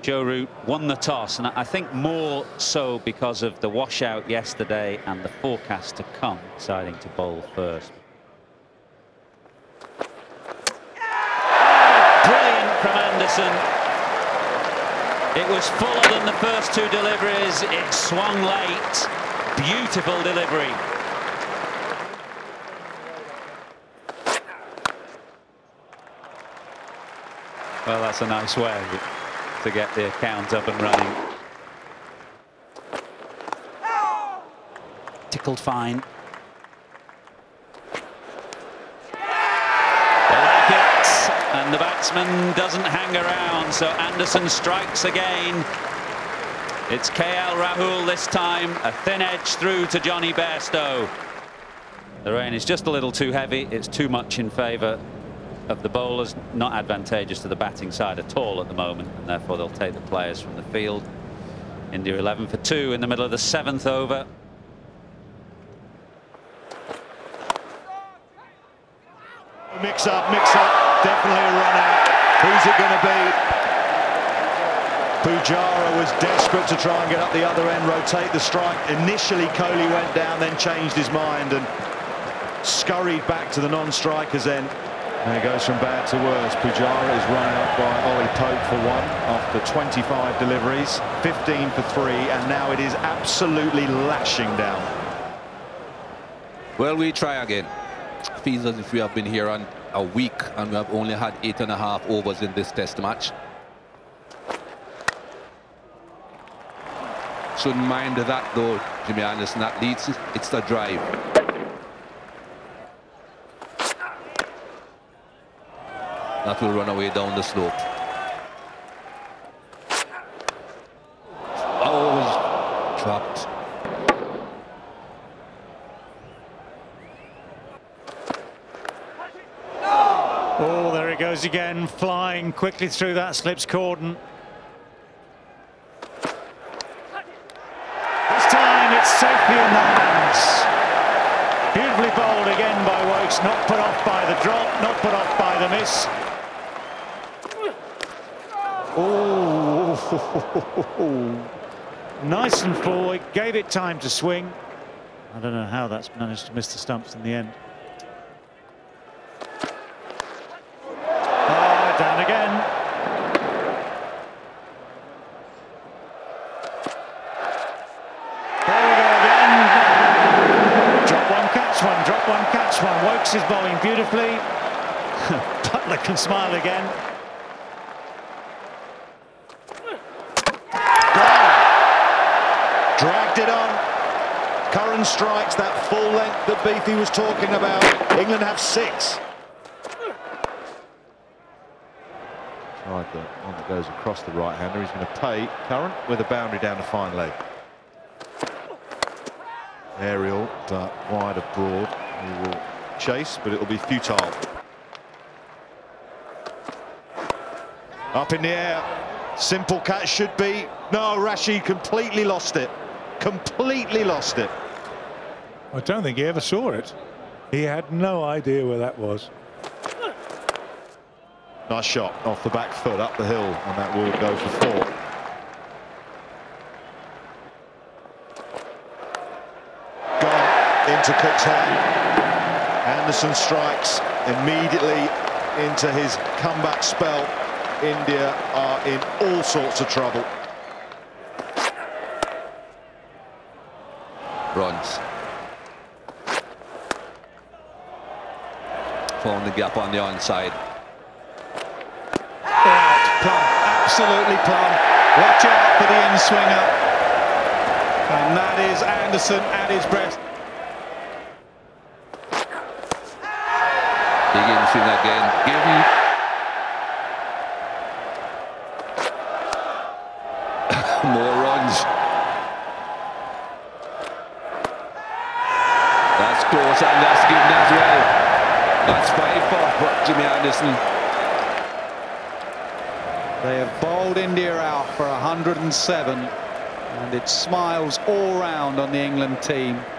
Joe Root won the toss, and I think more so because of the washout yesterday and the forecast to come, deciding to bowl first. Brilliant from Anderson. It was fuller than the first two deliveries. It swung late. Beautiful delivery. Well, that's a nice way to get the account up and running. Tickled fine. They like it, and the batsman doesn't hang around, so Anderson strikes again. It's KL Rahul this time, a thin edge through to Johnny Bairstow. The rain is just a little too heavy. It's too much in favour of the bowlers, not advantageous to the batting side at all at the moment, and therefore they'll take the players from the field. India 11 for 2 in the middle of the 7th over. Mix up, definitely a run out. Who's it going to be? Pujara was desperate to try and get up the other end, rotate the strike. Initially Kohli went down, then changed his mind and scurried back to the non-strikers end. And it goes from bad to worse. Pujara is run out by Ollie Pope for 1 after 25 deliveries, 15 for 3, and now it is absolutely lashing down. Well, we try again. Feels as if we have been here on a week and we have only had 8.5 overs in this test match. Shouldn't mind that though, Jimmy Anderson. That leads, it's the drive. That will run away down the slope. Oh, it was dropped. Oh, there it goes again, flying quickly through that slips cordon. This time it's safely in the hands. Beautifully bowled again by Wokes, not put off by the drop, not put off by the miss. Oh, nice and full. It gave it time to swing. I don't know how that's managed to miss the stumps in the end. Oh, down again. There we go again. Drop one, catch one. Drop one, catch one. Wokes is bowling beautifully. Butler can smile again. Dragged it on. Curran strikes that full length that Beefy was talking about. England have 6. Tried the one that goes across the right-hander. He's going to pay Curran with a boundary down the fine leg. Aerial, but wide of Broad. He will chase, but it will be futile. Up in the air. Simple catch should be. No, Rashid completely lost it. Completely lost it. I don't think he ever saw it. He had no idea where that was. Nice shot off the back foot up the hill, and that will go for 4. Gone into Cook's hand. Anderson strikes immediately into his comeback spell. India are in all sorts of trouble. Runs. Found the gap on the onside. Plum, absolutely plum. Watch out for the in-swinger. And that is Anderson at his breast. Big in-swing again. Given. More runs. That's close and that's given as well. That's 5 for Jimmy Anderson. They have bowled India out for 107, and it smiles all round on the England team.